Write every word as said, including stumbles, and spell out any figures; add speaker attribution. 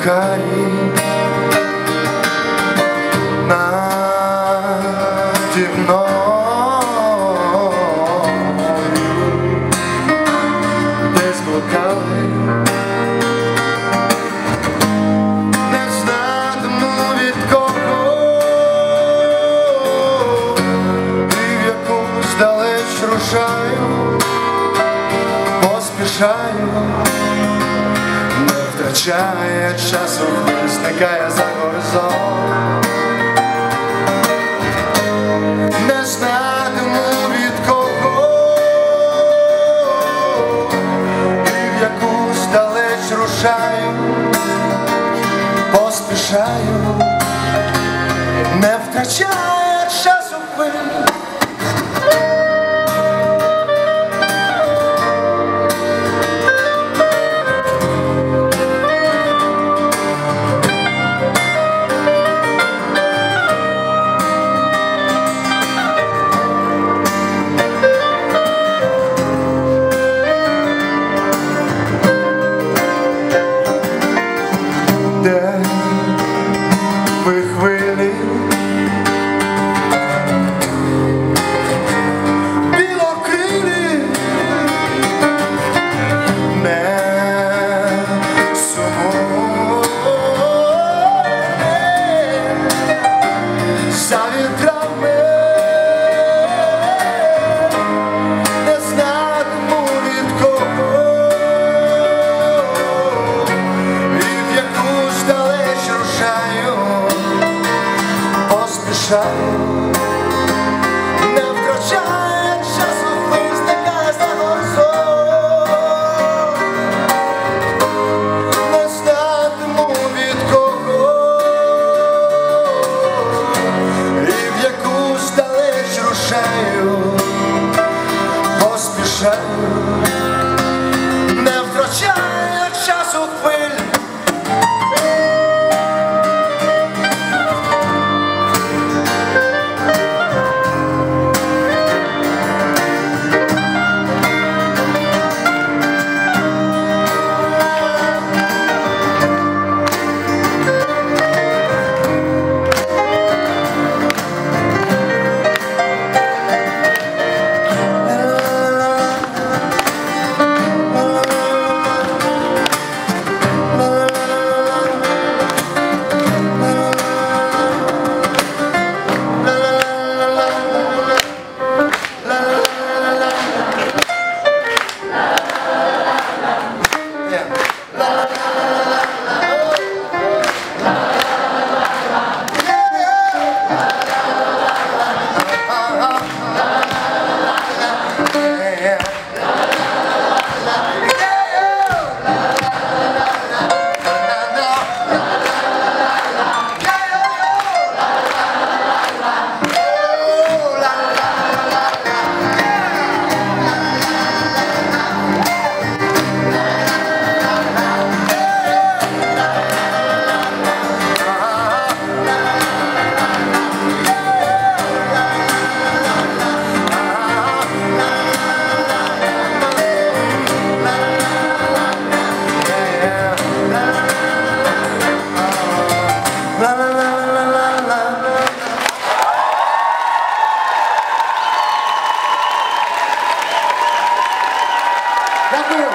Speaker 1: карі наді мною десь блукали, не знатиму від кого, і в якусь далеч рушаю, поспішаю, не втрачає часу, зникає за горизонт. Не знатиму від кого, і в якусь далеч рушаю, поспішаю, не втрачає часу хвиль. Де ви хвилі, білокрилі, не сумуйте за вітрами, не знатиму від кого, не втрачає часу, визникає за горизонт. Не знатиму від кого, і в якусь далеч рушаю, поспішаю, не втрачає часу хвиль. Дякую.